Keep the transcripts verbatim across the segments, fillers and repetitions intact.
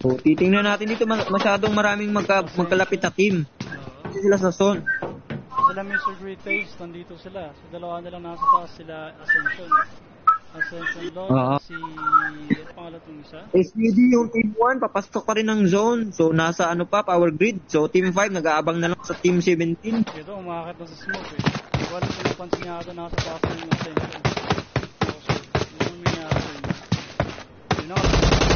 So, titingnan natin dito, masyadong maraming magka, magkalapit na team. Hindi sila sa zone. Sila mister GreatTaste, nandito sila. So, dalawa na lang nasa taas sila, Ascension. Ascension Lord, uh -huh. si... Ano pangalan itong isa? S Q D yung team one, papasok pa rin ng zone. So, nasa ano pa, power grid. So, team five, nag-aabang na lang sa team seventeen. Ito, umakakit na sa smoke eh. Hindi ko alam kung napansin niya ito, nasa taas na yung Ascension. So, yun yung minyari yun. Yun na.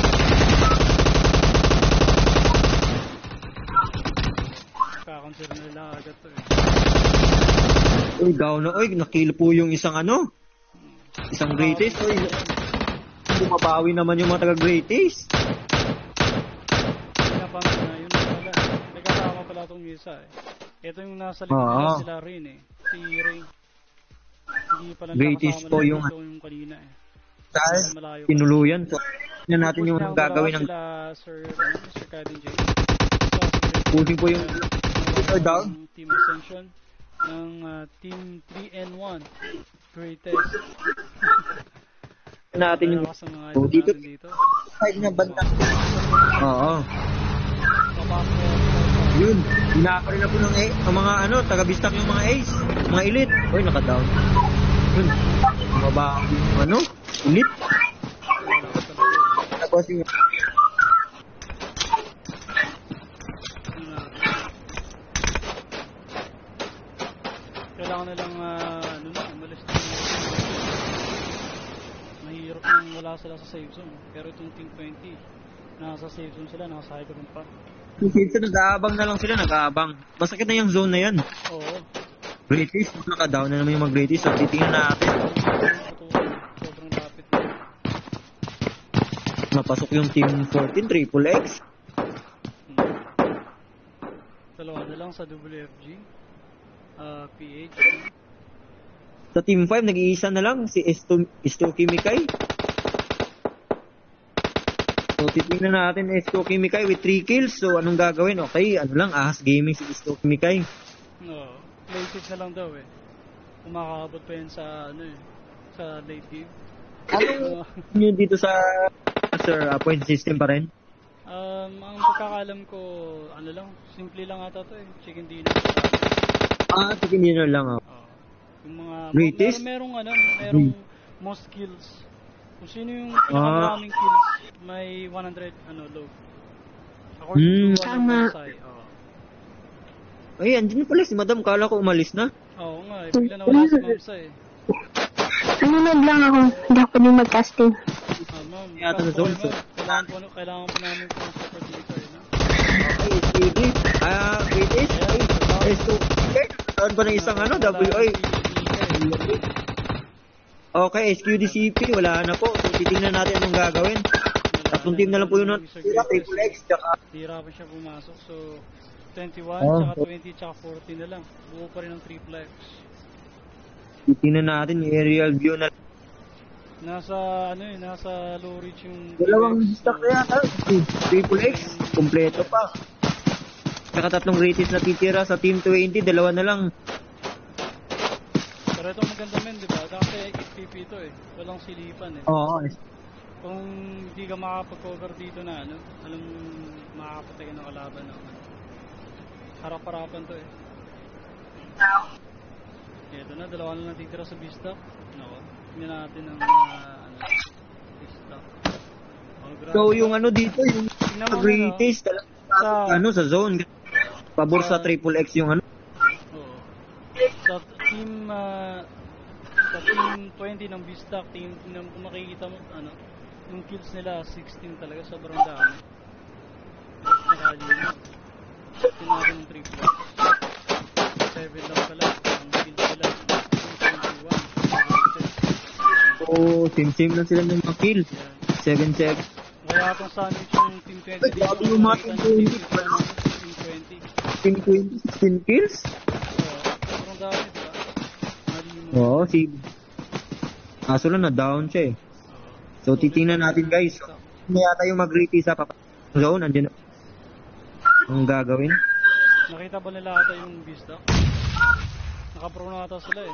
Kakonsider nila agad to eh. Uy, down na. Uy, nakill po yung isang ano. Isang GreatTaste. Uy, bumabawi naman yung mga taga-GreatTaste. Yun na pa na, yun na pala. May kasama pala itong isa eh. Ito yung nasa likod sila rin eh. Si Ray. Hindi pala GreatTaste po yung, yung kanina eh. Dahil tinuluyan. So, yan natin yung gagawin ng... Sila, Sir, Sir Cadin J. Pusin po yung... down. Team Ascension ng uh, Team three N one GreatTaste. Natin yung oh, dito dito side na banda. Oo. Yun, hinaka rin na po ng A, ang mga ano, taga-bistak yung mga ace, mga elite. Oy, naka-down. Yun. Mababa yung ano, elite. Tapos yung kailangan na lang uh, ano na, umalis na. Mahirap nang wala sila sa safe zone. Pero itong Team twenty, nasa safe zone sila, nasa high ground pa. Yung Pilsen, nag-aabang na lang sila, nag-aabang. Masakit na yung zone na yan. Oo. GreatTaste, naka-down na naman yung mga GreatTaste. So, titingnan natin. Sobrang lapit. Mapasok yung Team fourteen, Triple X. Hmm. Dalawa na lang sa W F G. Uh, P H. Sa Team five, nag-iisa na lang, si Esto Kimikay. So, titingnan natin Esto Kimikay with three kills. So, anong gagawin? Okay, ano lang, ahas gaming si Esto Kimikay. No, play safe na lang daw eh. Umakakabot pa yun sa, ano eh, sa late game. Anong yun dito sa, sir, uh, point system pa rin? Um, ang pagkakalam ko, ano lang, simple lang ata to eh, chicken dinner. Ah, chicken dinner lang ako. Oh. Yung mga GreatTaste? merong, merong ano, merong hmm. most kills. Kung sino yung pinakamaraming ah. kills, may one hundred ano low. According hmm. to ano, Say, oh. Ay, andyan pala si Madam, kala ko umalis na. Oo nga, eh, bigla na wala si Ma'am Say. Nanonood lang ako, hindi ako pwedeng mag-casting. Ah, ma'am, yata na zone. Kailangan po, kailangan po namin po sa dito eh, no? Okay, S Q D. Ah, GreatTaste. Ay, S two. Okay, saan ba ng isang ano, W I? Okay, S Q D C P, wala na po. So, titingnan natin anong gagawin. Tatlong team na lang po yun. Triple X, tsaka... Hira pa siya pumasok. So, twenty-one, oh, tsaka twenty, tsaka fourteen na lang. Buo pa rin ng triple X. Titingnan natin yung aerial view na... Nasa, ano eh, nasa low reach yung... Dalawang stock na yata. Triple X, kompleto pa. Tsaka tatlong GreatTaste na titira sa Team twenty, dalawa na lang. Pero itong maganda men, di ba? Kasi X P P ito eh. Walang silipan eh. Oo. Kung hindi ka makapag-cover dito na, ano, alam makakapatay ka ng kalaban na. Harap-harapan to eh. Ito na, dalawa na lang titira sa B-Stock. Nako, tingnan natin ang uh, ano, B-Stock. Oh, so yung ano dito, yung GreatTaste talaga sa ano sa zone. Pabor sa, sa Triple X yung ano. Oo. Sa team uh, sa team twenty ng B-Stock, team ng kung makikita mo ano, yung kills nila sixteen talaga, sobrang dami. Nakalino. Tinatin ng Triple X. seven lang pala ang kills nila. twenty-one. So, same-same lang sila ng mga kill. seven seven. Kaya itong sandwich yung Team twenty dito. Grabe yung mga Team twenty. Team twenty. Team twenty, sixteen kills? Oo. Sobrang dami, diba? Oo, si... Kaso lang na-down siya eh. So, titingnan natin guys. May yata yung mag-GreatTaste sa zone. Andiyan na. Ang gagawin. Nakita ba nila ata yung B-Stock? Nakapro na ata sila eh.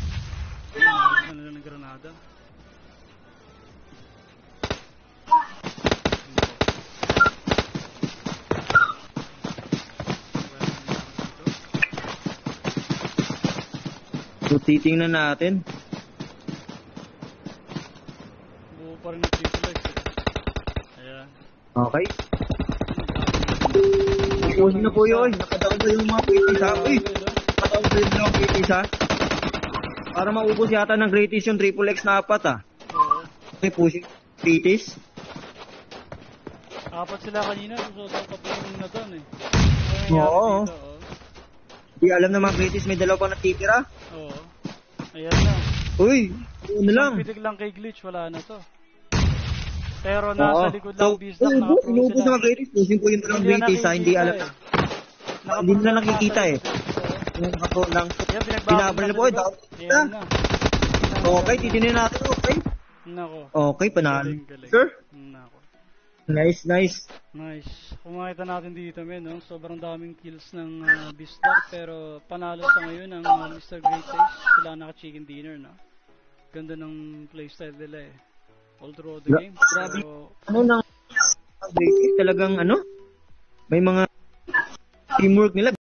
Ano nila ng granada? So, titingnan natin. Buo pa rin yung triple X eh. Ayan. Okay. Pupusin na po yun. Nakataon pa yung mga Greaties ha. Uy! Nakataon pa yung mga Greaties ha. Para maubos yata ng Greaties yung triple X na apat ah. Oo. Okay, pushing Greaties. Apat sila kanina. Susunod pa po yung na doon eh. Oo. Dito, oh. Di alam na mga Greaties may dalawa pa natitira. Oo. Ayan na. Uy! Ano lang? Isang pitik lang kay Glitch. Wala na to. Pero nasa Oo. likod lang So, bisdak uy, naka-prone inubos sila. na mga Greaties. Pushing po yung talang Greaties ha. Hindi alam. eh. Hindi na nakikita eh. Oo. Yung nakaprone lang. Yan, pinagbabal Binabal na po eh. Down. Ayan na. Okay, titinin natin. Okay. Nako. Okay, panalo. Galing, galing. Sure? Nako. Nice, nice. Nice. Kung makita natin dito, men, no? Sobrang daming kills ng uh, Bisdak, pero panalo sa ngayon ang uh, Mister GreatTaste. Sila naka-chicken dinner, no? Ganda ng playstyle nila eh. All throughout the Gra- game. grabe. So, Ano nang Great talagang ano? May mga teamwork nila.